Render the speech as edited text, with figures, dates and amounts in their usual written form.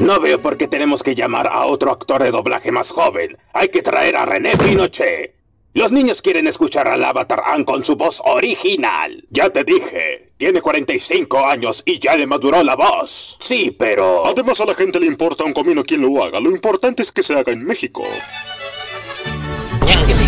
No veo por qué tenemos que llamar a otro actor de doblaje más joven. Hay que traer a René Pinochet. Los niños quieren escuchar al Avatar Aang con su voz original. Ya te dije, tiene 45 años y ya le maduró la voz. Sí, pero... Además a la gente le importa un comino quien lo haga. Lo importante es que se haga en México. Ñangle.